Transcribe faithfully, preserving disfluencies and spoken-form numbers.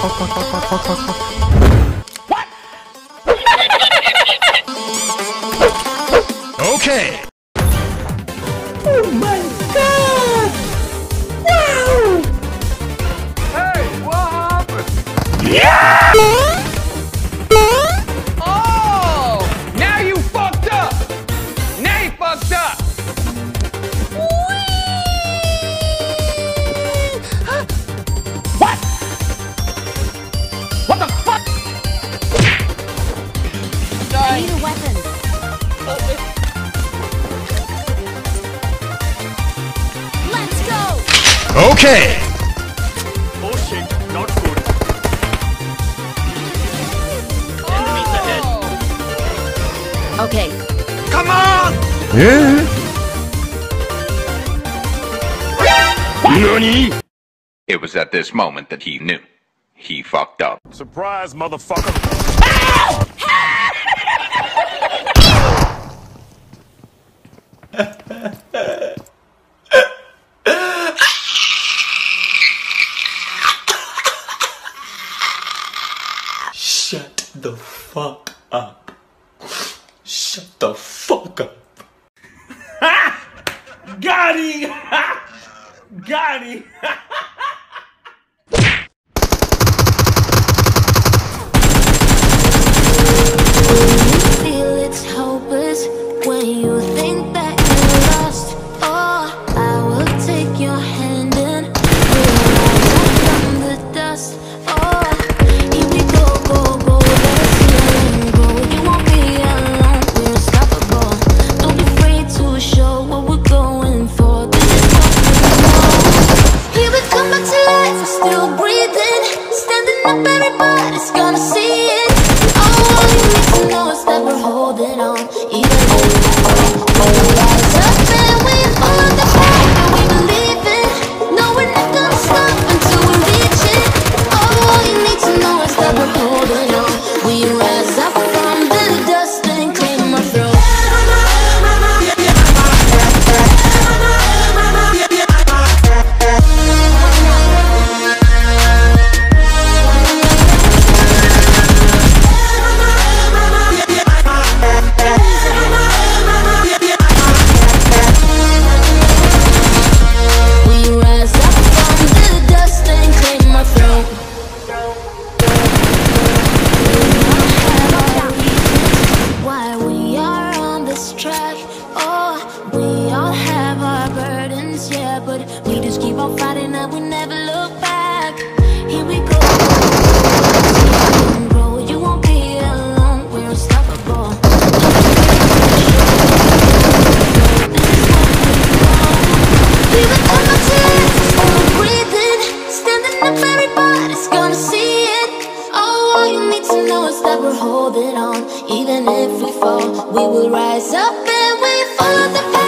What? Okay. Oh my god! Wow! Hey, what happened? Yeah! Oh! Now you fucked up! Now you fucked up! What? What the fuck? I need a weapon. Let's go! Okay. Oh shit, not good. Okay. Come on! Yeah. Nani? It was at this moment that he knew. He fucked up. Surprise, motherfucker! Shut the fuck up. Shut the fuck up. Got him! Got him! Feel it's hopeless when you think that you're lost. Oh, I will take your hand and we'll rise up from the dust. Oh, here we go, go, go, let us heal and grow. You won't be alone, we're unstoppable. Don't be afraid to show what we're going for. This is what we know. Here we come back to life, we're still breathing. Standing up, everybody's gonna see it. All you need to know is that we're holding on, even though we rise up and we follow the path that we believe in. No, we're not gonna stop until we reach it. All you need to know is that we're holding on. We rise up from the dust and claim our throne. We rise up from the dust and claim our throne. Why we are on this track? Oh, we all have our burdens, yeah, but we just keep on fighting and we never look back. Here we go. Grow, you won't be alone. We're unstoppable. We will come up to life, still breathing. Standing up, everybody's gonna see it. Oh, all you need to know is that we're holding on. Even if we fall, we will rise up and we follow the path.